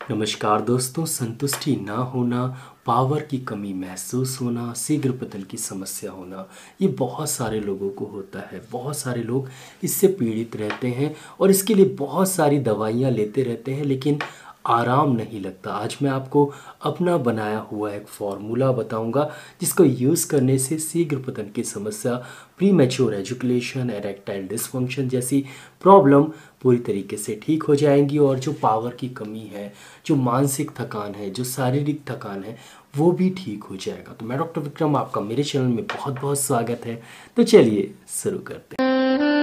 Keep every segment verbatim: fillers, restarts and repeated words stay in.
नमस्कार दोस्तों। संतुष्टि ना होना, पावर की कमी महसूस होना, शीघ्र पतन की समस्या होना, ये बहुत सारे लोगों को होता है। बहुत सारे लोग इससे पीड़ित रहते हैं और इसके लिए बहुत सारी दवाइयाँ लेते रहते हैं, लेकिन आराम नहीं लगता। आज मैं आपको अपना बनाया हुआ एक फॉर्मूला बताऊंगा जिसको यूज़ करने से शीघ्र पतन की समस्या, premature ejaculation, erectile dysfunction जैसी प्रॉब्लम पूरी तरीके से ठीक हो जाएंगी और जो पावर की कमी है, जो मानसिक थकान है, जो शारीरिक थकान है, वो भी ठीक हो जाएगा। तो मैं डॉक्टर विक्रम, आपका मेरे चैनल में बहुत बहुत स्वागत है। तो चलिए शुरू करते हैं।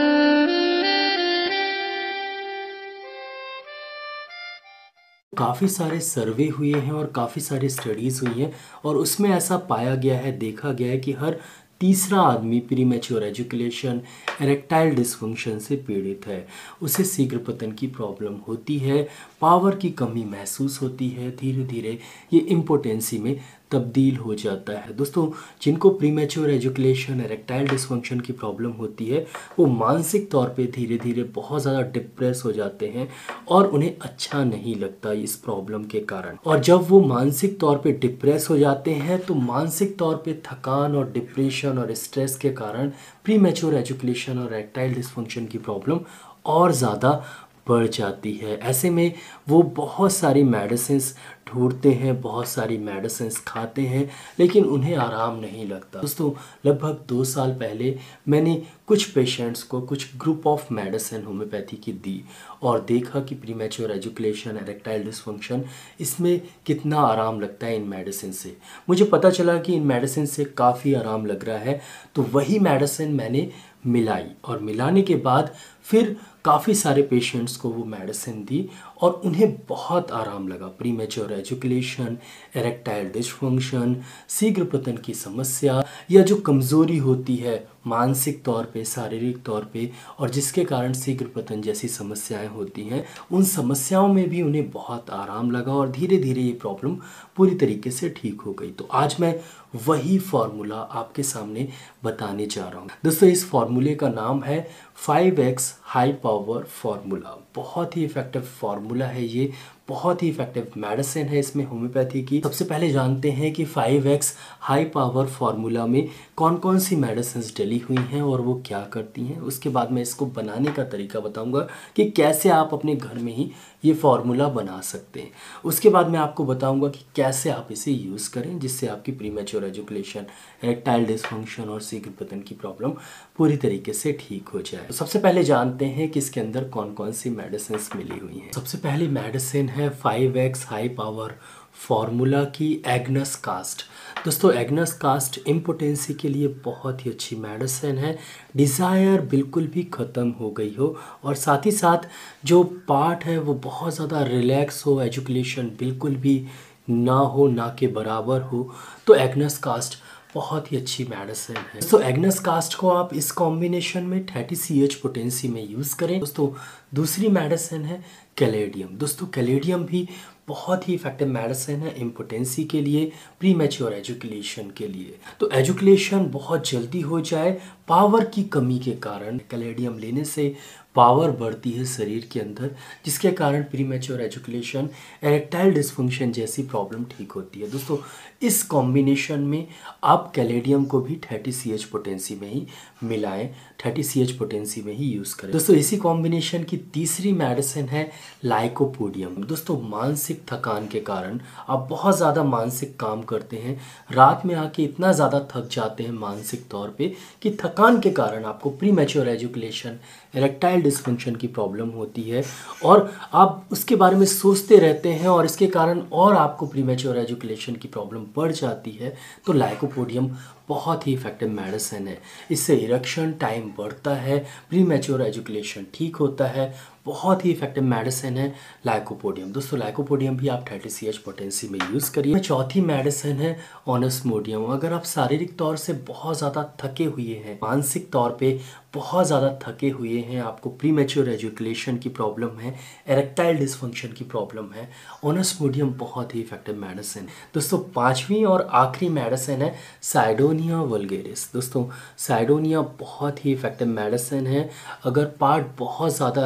काफ़ी सारे सर्वे हुए हैं और काफ़ी सारी स्टडीज़ हुई हैं और उसमें ऐसा पाया गया है, देखा गया है कि हर तीसरा आदमी premature ejaculation, erectile dysfunction से पीड़ित है। उसे शीघ्र पतन की प्रॉब्लम होती है, पावर की कमी महसूस होती है, धीरे धीरे ये इम्पोटेंसी में तब्दील हो जाता है। दोस्तों, जिनको premature ejaculation, erectile dysfunction की प्रॉब्लम होती है, वो मानसिक तौर पे धीरे धीरे बहुत ज़्यादा डिप्रेस हो जाते हैं और उन्हें अच्छा नहीं लगता इस प्रॉब्लम के कारण। और जब वो मानसिक तौर पे डिप्रेस हो जाते हैं तो मानसिक तौर पे थकान और डिप्रेशन और स्ट्रेस के कारण प्री मैच्योर एजुकेशन और एरेक्टाइल डिसफंक्शन की प्रॉब्लम और ज़्यादा बढ़ जाती है। ऐसे में वो बहुत सारी मेडिसिन्स ढूंढते हैं, बहुत सारी मेडिसिन्स खाते हैं, लेकिन उन्हें आराम नहीं लगता। दोस्तों, लगभग दो साल पहले मैंने कुछ पेशेंट्स को कुछ ग्रुप ऑफ मेडिसिन होम्योपैथी की दी और देखा कि premature ejaculation, erectile dysfunction, इसमें कितना आराम लगता है इन मेडिसिन से। मुझे पता चला कि इन मेडिसिन से काफ़ी आराम लग रहा है, तो वही मेडिसिन मैंने मिलाई और मिलाने के बाद फिर काफ़ी सारे पेशेंट्स को वो मेडिसिन दी और उन्हें बहुत आराम लगा। Premature ejaculation, erectile dysfunction, शीघ्र पतन की समस्या या जो कमज़ोरी होती है मानसिक तौर पे, शारीरिक तौर पे, और जिसके कारण शीघ्र पतन जैसी समस्याएं होती हैं, उन समस्याओं में भी उन्हें बहुत आराम लगा और धीरे धीरे ये प्रॉब्लम पूरी तरीके से ठीक हो गई। तो आज मैं वही फॉर्मूला आपके सामने बताने जा रहा हूँ। दोस्तों, इस फॉर्मूले का नाम है five X high power formula. बहुत ही इफेक्टिव फार्मूला है ये, बहुत ही इफेक्टिव मेडिसिन है इसमें होम्योपैथी की। सबसे पहले जानते हैं कि five X high power formula में कौन कौन सी मेडिसिन डली हुई हैं और वो क्या करती हैं। उसके बाद मैं इसको बनाने का तरीका बताऊंगा कि कैसे आप अपने घर में ही ये फार्मूला बना सकते हैं। उसके बाद मैं आपको बताऊंगा कि कैसे आप इसे यूज़ करें जिससे आपकी premature ejaculation, erectile dysfunction और शीघ्र पतन की प्रॉब्लम पूरी तरीके से ठीक हो जाए। तो सबसे पहले जानते हैं कि इसके अंदर कौन कौन सी मेडिसिन मिली हुई हैं। सबसे पहली मेडिसिन है five X high power formula की एग्नस कास्ट। दोस्तों, एग्नस कास्ट इम्पोटेंसी के लिए बहुत ही अच्छी मेडिसिन है। डिज़ायर बिल्कुल भी ख़त्म हो गई हो और साथ ही साथ जो पार्ट है वो बहुत ज़्यादा रिलैक्स हो, एजुकेशन बिल्कुल भी ना हो, ना के बराबर हो, तो एग्नस कास्ट बहुत ही अच्छी मेडिसिन है। दोस्तों, एग्नस कास्ट को आप इस कॉम्बिनेशन में थर्टी सी एच पोटेंसी में यूज़ करें। दोस्तों, दूसरी मेडिसिन है कैलेडियम। दोस्तों, कैलेडियम भी बहुत ही इफेक्टिव मेडिसिन है इम्पोटेंसी के लिए, प्री मैच्योर एजुकेशन के लिए। तो एजुकेशन बहुत जल्दी हो जाए, पावर की कमी के कारण कैलेडियम लेने से पावर बढ़ती है शरीर के अंदर, जिसके कारण premature ejaculation, erectile dysfunction जैसी प्रॉब्लम ठीक होती है। दोस्तों, इस कॉम्बिनेशन में आप कैलेडियम को भी थर्टी सी एच पोटेंसी में ही मिलाएं, थर्टी सी एच पोटेंसी में ही यूज़ करें। दोस्तों, इसी कॉम्बिनेशन की तीसरी मेडिसिन है लाइकोपोडियम। दोस्तों, मानसिक थकान के कारण आप बहुत ज़्यादा मानसिक काम करते हैं, रात में आके इतना ज़्यादा थक जाते हैं मानसिक तौर पे कि थकान के कारण आपको premature ejaculation, erectile dysfunction की प्रॉब्लम होती है और आप उसके बारे में सोचते रहते हैं और इसके कारण और आपको प्री मैच्योर एजुकेशन की प्रॉब्लम बढ़ जाती है। तो लाइकोपोडियम बहुत ही इफेक्टिव मेडिसिन है। इससे इरेक्शन टाइम बढ़ता है, प्री मैच्योर एजुकेशन ठीक होता है। बहुत ही इफेक्टिव मेडिसिन है लाइकोपोडियम। दोस्तों, लाइकोपोडियम भी आप थर्टी सी एच पोटेंसी में यूज़ करिए। चौथी मेडिसिन है ऑनस्मोडियम। अगर आप शारीरिक तौर से बहुत ज़्यादा थके हुए हैं, मानसिक तौर पे बहुत ज़्यादा थके हुए हैं, आपको प्री मैच्योर एजुकेशन की प्रॉब्लम है, एरेक्टाइल डिसफंक्शन की प्रॉब्लम है, ऑनस्मोडियम बहुत ही इफेक्टिव मेडिसिन। दोस्तों, पाँचवीं और आखिरी मेडिसिन है साइडोनिया वल्गेरिस। दोस्तों, साइडोनिया बहुत ही इफेक्टिव मेडिसिन है। अगर पार्ट बहुत ज़्यादा रिलैक्स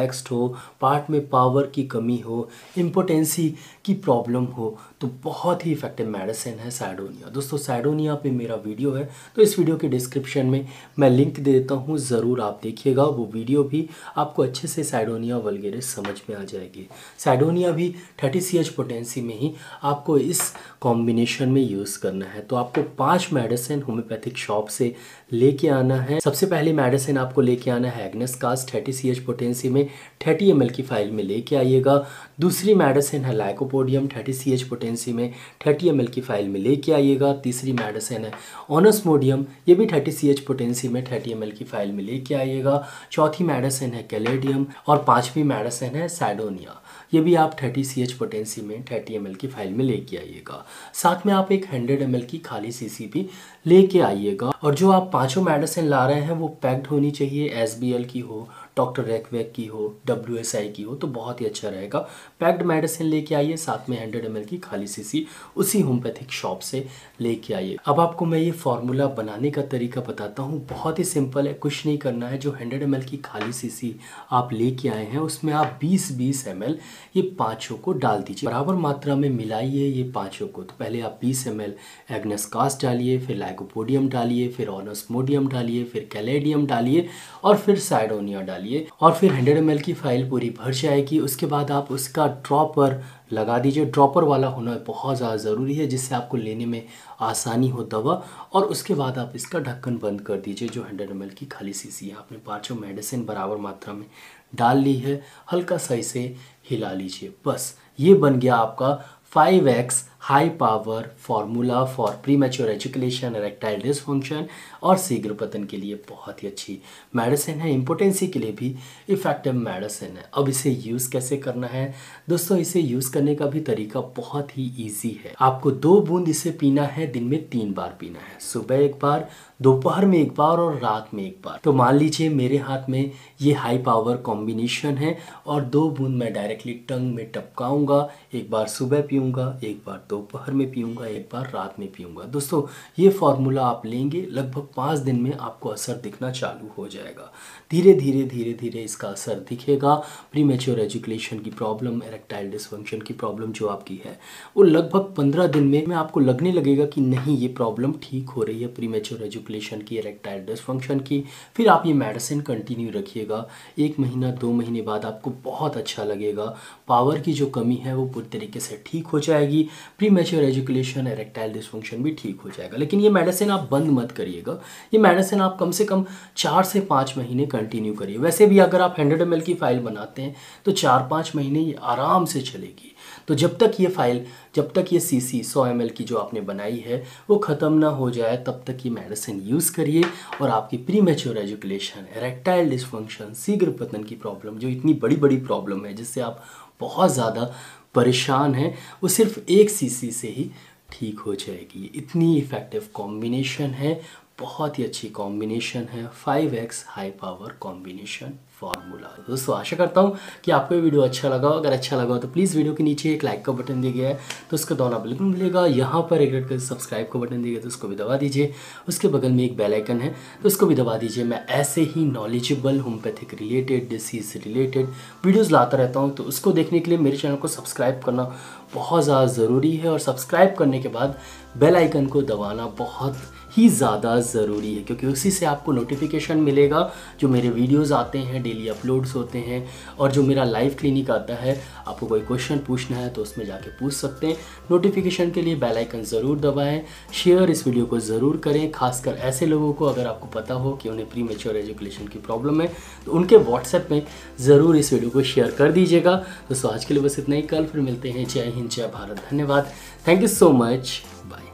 रिलैक्स्ड हो, पार्ट में पावर की कमी हो, इम्पोटेंसी की प्रॉब्लम हो, तो बहुत ही इफेक्टिव मेडिसिन है साइडोनिया। दोस्तों साइडोनिया पे मेरा वीडियो है, तो इस वीडियो के डिस्क्रिप्शन में मैं लिंक दे देता हूँ, ज़रूर आप देखिएगा वो वीडियो भी, आपको अच्छे से साइडोनिया वल्गेरिस समझ में आ जाएगी। साइडोनिया भी थर्टी सी एच पोटेंसी में ही आपको इस कॉम्बिनेशन में यूज़ करना है। तो आपको पांच मेडिसिन होम्योपैथिक शॉप से लेके आना है। सबसे पहली मेडिसिन आपको लेके आना है agnus castus thirty C H potency में, थर्टी एम एल की फाइल में लेके आइएगा। दूसरी मेडिसिन है lycopodium thirty C H potency में, थर्टी एम एल की फाइल में लेके आइएगा। तीसरी मेडिसिन है ओनस्मोडियम, ये भी थर्टी सी एच पोटेंसी में, थर्टी एम एल की फाइल में लेके आइएगा। चौथी मेडिसिन है कैलेडियम और पांचवी मेडिसिन है साइडोनिया, ये भी आप थर्टी सी एच पोटेंसी में, थर्टी एम एल की फाइल में लेके आइएगा। साथ में आप एक हंड्रेड एम एल की खाली सीसी भी लेके आइएगा। और जो आप पांचों मेडिसिन ला रहे हैं वो पैक्ड होनी चाहिए, एस बी एल की हो, डॉक्टर रैकवेक की हो, डब्ल्यू एस आई की हो, तो बहुत ही अच्छा रहेगा। पैक्ड मेडिसिन लेके आइए, साथ में हंड्रेड एम एल की खाली सीसी उसी होम्योपैथिक शॉप से लेके आइए। अब आपको मैं ये फार्मूला बनाने का तरीका बताता हूँ, बहुत ही सिंपल है, कुछ नहीं करना है। जो हंड्रेड एम एल की खाली सीसी आप लेके आए हैं उसमें आप बीस बीस एम एल ये पाँचों को डाल दीजिए, बराबर मात्रा में मिलाइए ये पाँचों को। तो पहले आप बीस एम एल एग्नेस कास्ट डालिए, फिर लाइकोपोडियम डालिए, फिर ओनस्मोडियम डालिए, फिर कैलेडियम डालिए और फिर साइडोनिया डालिए, और फिर हंड्रेड एम एल की फाइल पूरी भर जाएगी। उसके बाद आप उसका ड्रॉपर लगा दीजिए, ड्रॉपर वाला होना बहुत ज़्यादा ज़रूरी है जिससे आपको लेने में आसानी हो दवा। और उसके बाद आप इसका ढक्कन बंद कर दीजिए। जो हंड्रेड एम एल की खाली सीसी है, आपने पाँचों मेडिसिन बराबर मात्रा में डाल ली है, हल्का सा इसे हिला लीजिए, बस ये बन गया आपका five X high power formula for premature ejaculation, erectile dysfunction और शीघ्र पतन के लिए बहुत ही अच्छी मेडिसिन है। इम्पोटेंसी के लिए भी इफेक्टिव मेडिसिन है। अब इसे यूज़ कैसे करना है दोस्तों, इसे यूज़ करने का भी तरीका बहुत ही इजी है। आपको दो बूंद इसे पीना है, दिन में तीन बार पीना है, सुबह एक बार, दोपहर में एक बार और रात में एक बार। तो मान लीजिए मेरे हाथ में ये हाई पावर कॉम्बिनेशन है और दो बूंद मैं डायरेक्टली टंग में टपकाऊंगा, एक बार सुबह पीऊंगा, एक बार दोपहर में पीऊंगा, एक बार रात में पीऊंगा। दोस्तों ये फॉर्मूला आप लेंगे, लगभग पाँच दिन में आपको असर दिखना चालू हो जाएगा। धीरे धीरे धीरे धीरे इसका असर दिखेगा। प्रीमैच्योर एजुकेशन की प्रॉब्लम, इरेक्टाइल डिसफंक्शन की प्रॉब्लम जो आपकी है वो लगभग पंद्रह दिन में आपको लगने लगेगा कि नहीं ये प्रॉब्लम ठीक हो रही है, प्रीमैच्योर एजुकेशन की, इरेक्टाइल डिसफंक्शन की। फिर आप ये मेडिसिन कंटिन्यू रखिएगा, एक महीना दो महीने बाद आपको बहुत अच्छा लगेगा। पावर की जो कमी है वो पूरी तरीके से ठीक हो जाएगी, प्रीमैच्योर एजुकेशन, इरेक्टाइल डिसफंक्शन भी ठीक हो जाएगा। लेकिन ये मेडिसिन आप बंद मत करिएगा, ये मेडिसिन आप कम से कम चार से पाँच महीने कंटिन्यू करिए। वैसे भी अगर आप हंड्रेड एम एल की फाइल बनाते हैं तो चार पाँच महीने ये आराम से चलेगी। तो जब तक ये फाइल, जब तक ये सीसी सौ एम एल की जो आपने बनाई है वो ख़त्म ना हो जाए, तब तक ये मेडिसिन यूज़ करिए और आपकी प्रीमैच्योर एजुकेशन, इरेक्टाइल डिसफंक्शन, शीघ्र पतन की प्रॉब्लम, जो इतनी बड़ी बड़ी प्रॉब्लम है जिससे आप बहुत ज़्यादा परेशान हैं, वो सिर्फ एक सीसी से ही ठीक हो जाएगी। इतनी इफ़ेक्टिव कॉम्बिनेशन है, बहुत ही अच्छी कॉम्बिनेशन है, five X high power combination formula. दोस्तों आशा करता हूँ कि आपको ये वीडियो अच्छा लगा। अगर अच्छा लगा हो तो प्लीज़ वीडियो के नीचे एक लाइक का बटन दिया गया है तो उसको दबाना बिल्कुल मिलेगा। यहाँ पर एक रेड कलर सब्सक्राइब का बटन दिया गया तो उसको भी दबा दीजिए। उसके बगल में एक बेल आइकन है तो उसको भी दबा दीजिए। मैं ऐसे ही knowledgeable homeopathic related, disease related videos लाता रहता हूँ, तो उसको देखने के लिए मेरे चैनल को सब्सक्राइब करना बहुत ज़्यादा ज़रूरी है। और सब्सक्राइब करने के बाद बेल आइकन को दबाना बहुत ही ज़्यादा ज़रूरी है, क्योंकि उसी से आपको नोटिफिकेशन मिलेगा जो मेरे वीडियोस आते हैं, डेली अपलोड्स होते हैं, और जो मेरा लाइव क्लिनिक आता है। आपको कोई क्वेश्चन पूछना है तो उसमें जाके पूछ सकते हैं। नोटिफिकेशन के लिए बेल आइकन ज़रूर दबाएं, शेयर इस वीडियो को ज़रूर करें, खासकर ऐसे लोगों को अगर आपको पता हो कि उन्हें प्रीमैच्योर एजुकेशन की प्रॉब्लम है तो उनके व्हाट्सएप में ज़रूर इस वीडियो को शेयर कर दीजिएगा। दोस्तों आज के लिए बस इतना ही, कल फिर मिलते हैं। जय हिंद, जय भारत, धन्यवाद, thank you so much, bye.